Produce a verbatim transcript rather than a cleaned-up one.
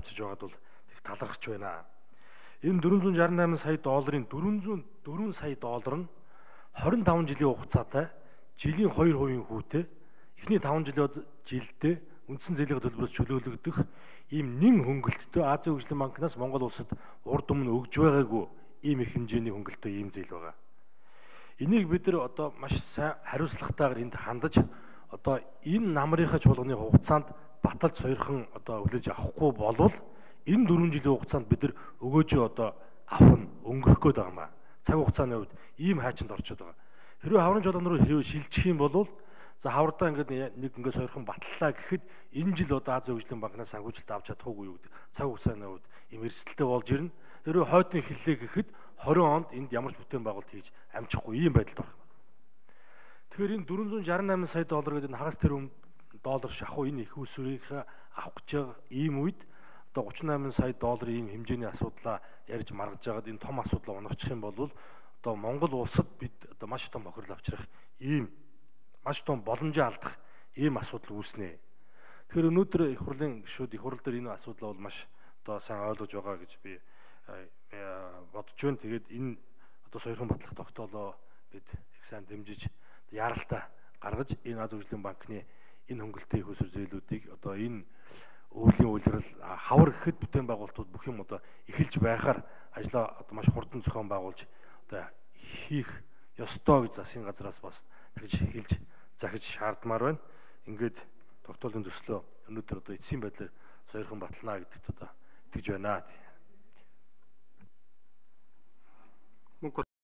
авчиж байгаад бол их талархаж байна. Энэ дөрвөн зуун шарн найман сая долларын дөрвөн зуун дөрвөн сая доллар нь хорин таван жилийн хугацаатай жилийн хоёр хувийн хүүтэй эхний таван жилдээ үндсэн зээлийн төлбөрөөс чөлөөлөгдөх ийм нэн хөнгөлөлтөй Азийн хөгжлийн банкнаас Монгол улсад урд өмнө өгж байгаагүй ийм их хэмжээний хөнгөлөлтөй ийм зээл байгаа. Энийг бид нар одоо маш сайн хариуцлагатайгаар энд хандаж одоо энэ намрынхаа чуулганы хугацаанд баталж сойрхон одоо хүлээж авахгүй болвол энэ дөрвөн жилийн хугацаанд бид нар өгөөжөө одоо авах нь өнгөрөх гээд байгаа маа. Цаг хугацааны хувьд ийм хайчинд орчод байгаа. Хэрвээ хаврын чуулган руу хэрвээ шилжих юм бол за хаврдаа ингээд нэг ингээд сойрхон батллаа гэхэд энэ жил одоо Азийн хөгжлийн банкнаас санхүүжилт авч чадахгүй юу гэдэг цаг хугацааны хувьд ийм эрсдэлтэй болж ирнэ. Хэрвээ хойдны эхлэлээ гэхэд хорин онд энд ямар ч бүтээн байгуулалт хийж амжихгүй ийм байдалд орох. Тэгэхээр энэ дөрвөн зуун шарн найман сая доллар гэдэг энэ хагас тэрбум доллар шахуу энэ их усрыг авах гэж байгаа ийм үед одоо гучин найман сая долларын ийм хэмжээний асуудлаа ярьж маргаж байгаад энэ том асуудлаа унагчих юм бол одоо Монгол улсад бид одоо маш том бохирол авчрах ийм маш том боломжоо алдах ийм асуудал үүснэ. Тэгэхээр өнөөдөр их хурлын гишүүд их хурл дээр энэ асуудлаа бол маш одоо сайн ойлгож байгаа гэж би бодож байна. Тэгээд энэ одоо сойрхон батлах тогтоолоо бид их сайн дэмжиж яралтай гаргаж энэ Азийн хөгжлийн банкны энэ хөнгөлөлтийн их усүр зээлүүдийг одоо энэ өвлийн үйлрэл хавар гэхэд бүтээн байгуулалтууд бүх юм одоо эхэлж байхаар ажлаа одоо маш хурдан зохион байгуулж одоо хийх ёстой гэж засгийн газраас бас тэгж хэлж захиж шаардмаар байна. Ингээд тогтоолын төслөө өнөөдөр одоо эцсийн байдлаар сойрхон батлана гэдэгт одоо итгэж байна.